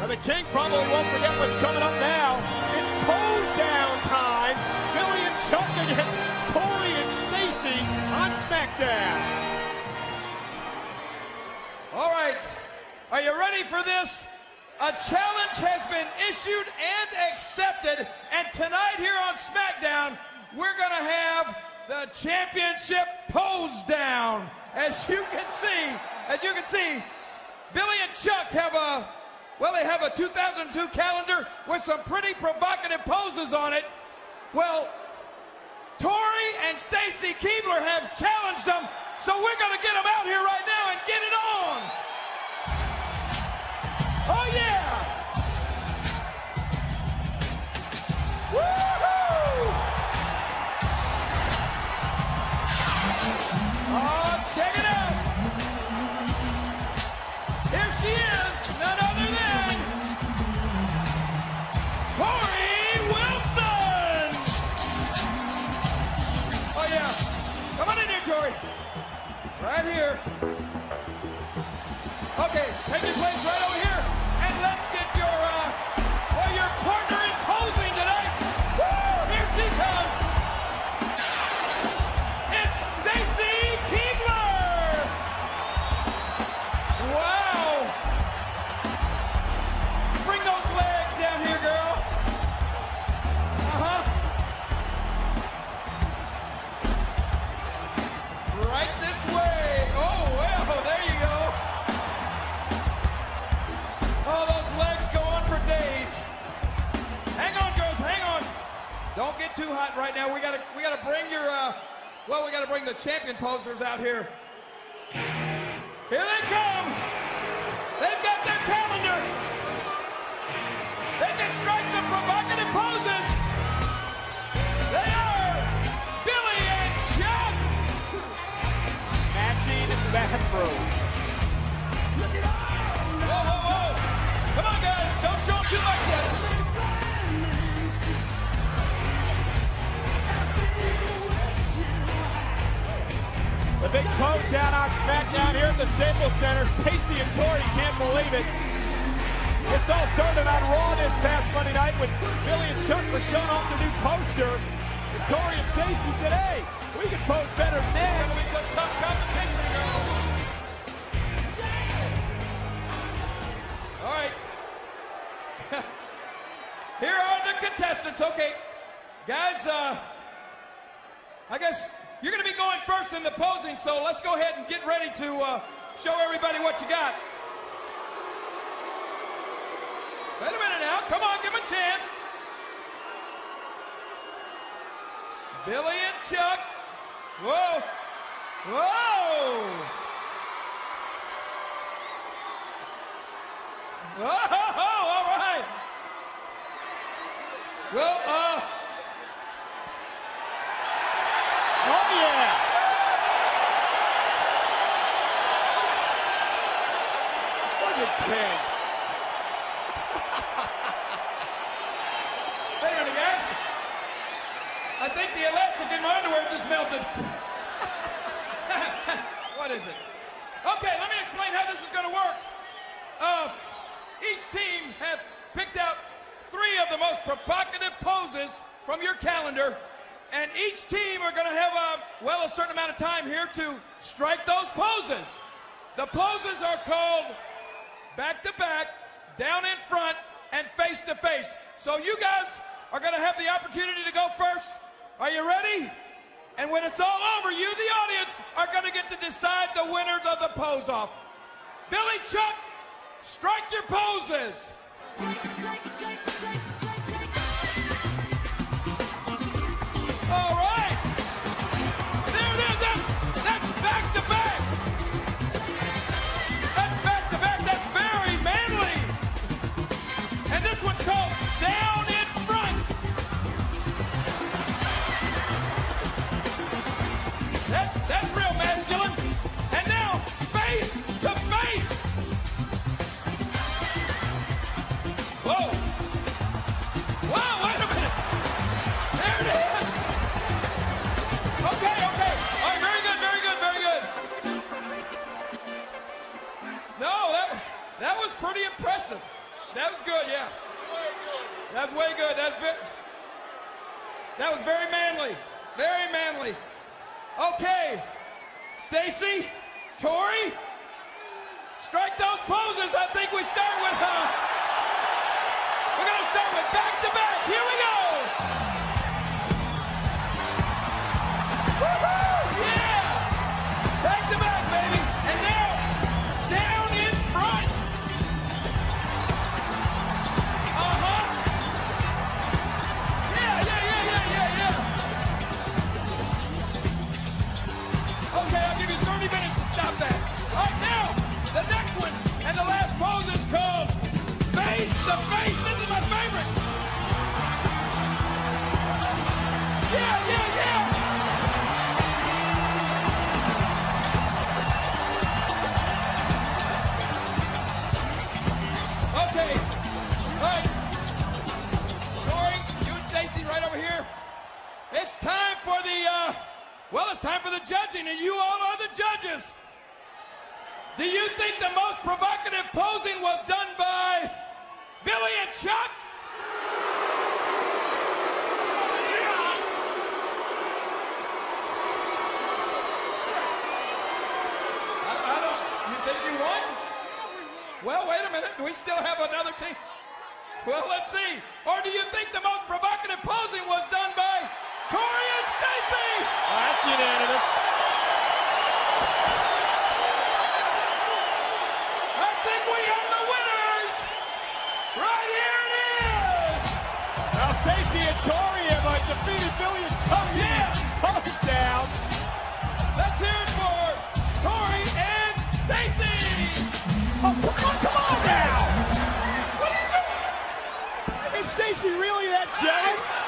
The King probably won't forget what's coming up now. It's Posedown time. Billy and Chuck against Torrie and Stacy on SmackDown. All right, are you ready for this? A challenge has been issued and accepted, and tonight here on SmackDown, we're gonna have the championship Posedown. As you can see, Billy and Chuck have they have a 2002 calendar with some pretty provocative poses on it. Well, Torrie and Stacy Keibler have challenged them, so we're gonna get them out here right now and get it on. Oh yeah! Woohoo! Oh, check it out! Here she is, none other than Torrie Wilson! Oh yeah, come on in here, Torrie. Right here. Okay, take your place right over here, and let's get your partner in posing tonight. Woo! Here she comes. It's Stacy Keibler. Wow. Bring those legs down here, girl. Right this way. Oh, well, there you go. Oh, those legs go on for days. Hang on, girls, hang on. Don't get too hot right now. We gotta bring your we gotta bring the champion posers out here. Here they come. They've got their calendar. They can strike some provocative poses. They are Billy and Chuck. Matching bathrobes. Whoa, whoa, whoa. Come on, guys. Don't show them too much yet. The big Posedown on SmackDown here at the Staples Center. Stacy and Torrie can't believe it. This all started on Raw this past Monday night when Billy and Chuck were showing off the new poster. And Torrie and Stacy said, hey, we can pose better than that. It's gonna be some tough competition, girls. All right. Here are the contestants. Okay, guys, I guess you're going to be going first in the posing, so let's go ahead and get ready to show everybody what you got. Wait a minute now. Come on, give them a chance. Billy and Chuck. Whoa. Whoa. Whoa, all right. Well, oh yeah. Look at King. Wait a minute, guys. I think the elastic in my underwear just melted. What is it? Okay, let me explain how this is going to work. Each team has picked out 3 of the most provocative poses from your calendar, and each team are going to have a certain amount of time here to strike those poses. The poses are called back to back, down in front, and face to face. So you guys are going to have the opportunity to go first. Are you ready? And when it's all over, you, the audience, are going to get to decide the winners of the pose off. Billy, Chuck, strike your poses. All right. There it is. That's back to back. That's back to back. That's very manly. And this one's called down in front. That's real masculine. And now face to face. Whoa. Whoa, wait a minute. There it is. Okay. All right, very good. No, that was pretty impressive. That was good, yeah. That was way good. That was very manly. Very manly. Okay. Stacy, Torrie, strike those poses. I think we start with, we're going to start with back-to-back. Here we go. Woo-hoo! Yeah! Back-to-back, baby. And now, down in front. Uh-huh. Yeah. Okay, I'll give you 30 minutes to stop that. All right, now, the next one, and the last pose is called Face to Face. This is my favorite. Yeah. Okay, all right. Torrie, you and Stacy right over here. It's time for the, it's time for the judging, and you all are the judges. Do you think the most provocative posing was done by Billy and Chuck? You think you won? Well, wait a minute. Do we still have another team? Well, let's see. Or do you think the most provocative posing was done by Torrie and Stacy? That's unanimous. I think we have the winners. Right here it is. Now Stacy and Torrie have defeated Billy and Chuck. Oh, yeah. Posedown. Let's hear it for Torrie and Stacy. Oh, come on now. What are you doing? Is Stacy really that jealous?